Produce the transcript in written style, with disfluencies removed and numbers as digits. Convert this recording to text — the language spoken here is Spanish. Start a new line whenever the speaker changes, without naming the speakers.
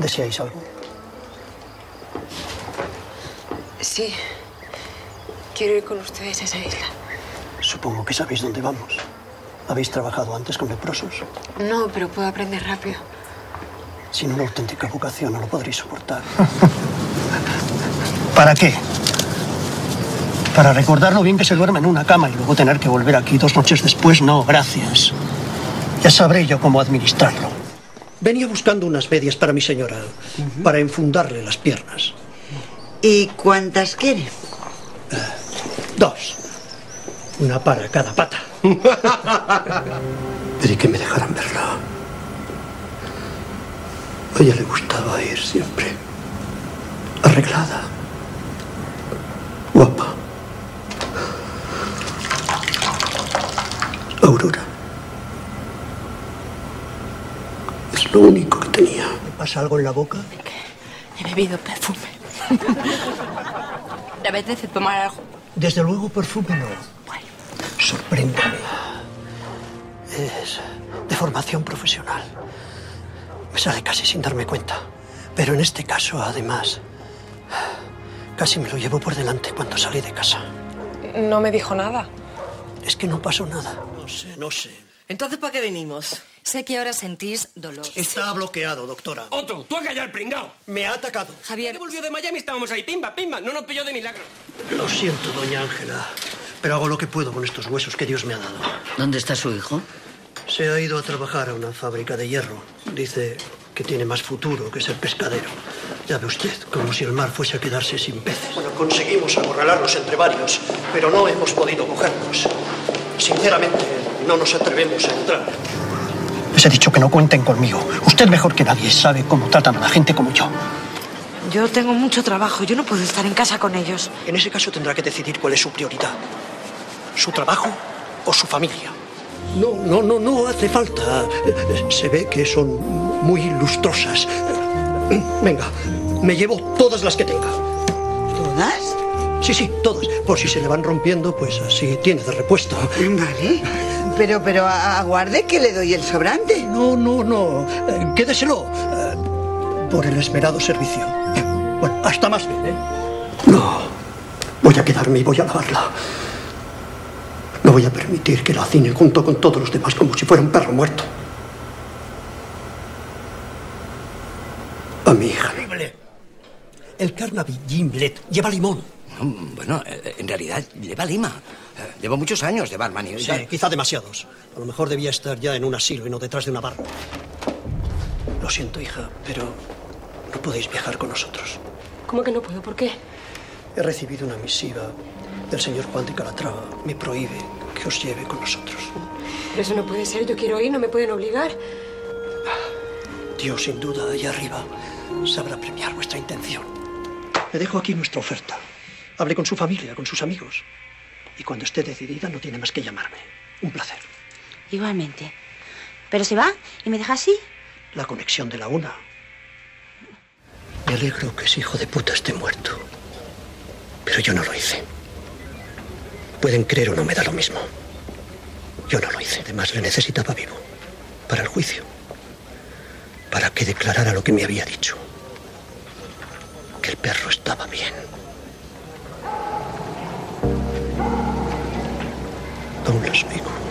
¿Deseáis algo?
Sí. Quiero ir con ustedes a esa isla.
Supongo que sabéis dónde vamos. ¿Habéis trabajado antes con leprosos?
No, pero puedo aprender rápido.
Sin una auténtica vocación no lo podréis soportar. ¿Para qué? ¿Para recordar lo bien que se duerme en una cama y luego tener que volver aquí 2 noches después? No, gracias. Ya sabré yo cómo administrarlo. Venía buscando unas medias para mi señora, para enfundarle las piernas.
¿Y cuántas quiere?
2. Una para cada pata. Pedí que me dejaran verla. A ella le gustaba ir siempre arreglada, guapa. Aurora. Es lo único que tenía. ¿Me pasa algo en la boca?
He bebido perfume. ¿Te apetece tomar algo?
Desde luego perfume no. Bueno. Sorpréndeme. Es de formación profesional. Me sale casi sin darme cuenta. Pero en este caso, además, casi me lo llevo por delante cuando salí de casa.
No me dijo nada.
Es que no pasó nada. No sé.
¿Entonces para qué venimos?
Sé que ahora sentís dolor.
Está bloqueado, doctora.
Otto, tú has callado el pringao.
Me ha atacado.
Javier.
¿Qué volvió de Miami? Estábamos ahí, pimba, pimba. No nos pilló de milagro.
Lo siento, doña Ángela, pero hago lo que puedo con estos huesos que Dios me ha dado.
¿Dónde está su hijo?
Se ha ido a trabajar a una fábrica de hierro. Dice que tiene más futuro que ser pescadero. Ya ve usted, como si el mar fuese a quedarse sin peces. Bueno, conseguimos acorralarlos entre varios, pero no hemos podido cogerlos. Sinceramente, no nos atrevemos a entrar. Les he dicho que no cuenten conmigo. Usted mejor que nadie sabe cómo tratan a la gente como yo.
Yo tengo mucho trabajo. Yo no puedo estar en casa con ellos.
En ese caso tendrá que decidir cuál es su prioridad. ¿Su trabajo o su familia? No hace falta. Se ve que son muy lustrosas. Venga, me llevo todas las que tenga.
¿Todas?
Sí, todas. Por si se le van rompiendo, pues así tiene de repuesto.
Vale. Pero aguarde que le doy el sobrante.
No. Quédeselo. Por el esmerado servicio. Bueno, hasta más bien, ¿eh? No. Voy a quedarme y voy a lavarla. No voy a permitir que la hacine junto con todos los demás como si fuera un perro muerto. A mi hija. El Carnaby Gimlet lleva limón.
Bueno, en realidad lleva lima. Llevo muchos años de barman y...
Sí, quizá demasiados. A lo mejor debía estar ya en un asilo y no detrás de una barra. Lo siento, hija, pero no podéis viajar con nosotros.
¿Cómo que no puedo? ¿Por qué?
He recibido una misiva del señor Juan de Calatrava. Me prohíbe que os lleve con nosotros.
Pero eso no puede ser. Yo quiero ir, no me pueden obligar.
Dios, sin duda, allá arriba, sabrá premiar vuestra intención. Le dejo aquí nuestra oferta. Hable con su familia, con sus amigos. Y cuando esté decidida, no tiene más que llamarme. Un placer.
Igualmente. ¿Pero se va y me deja así?
La conexión de la una. Me alegro que ese hijo de puta esté muerto. Pero yo no lo hice. Pueden creer o no, me da lo mismo. Yo no lo hice. Además, le necesitaba vivo. Para el juicio. Para que declarara lo que me había dicho. Que el perro estaba bien. Aún lo explico.